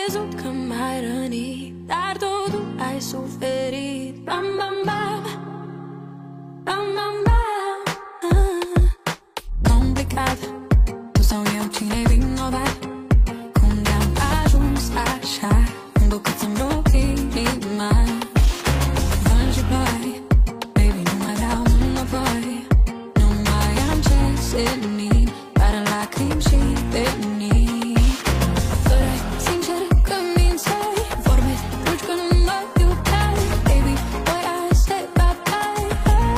crezut că m-ai rănit, dar totul ai suferit. Bam, bam, bam, bam, bam, bam. Complicat, tu sau eu, cine-i vinovat? Cum de-am ajuns așa, încât să-mi rog inima. Vânt și ploi, baby, nu mai vreau înapoi. Nu mai am ce semni, doar în lacrimi și venii. Păreai sincer că mințeai, vorbe dulci că nu mă iubeai. Baby, boy, I say bye-bye.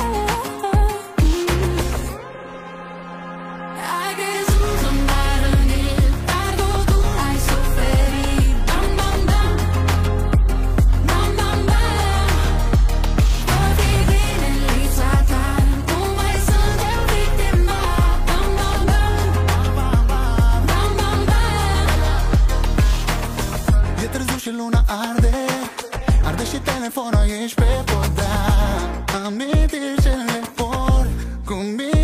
Ai crezut că m-ai rănit, dar totul ai suferit. Bam, bam, bam, bam, bam, bam. Vor fi bine în lipsa ta, nu mai sunt eu victima. Bam, bam, bam, bam, bam, bam. E târziu și luna arde, arde și telefonul, ești pe podea. Amintiri ce le port cu mine.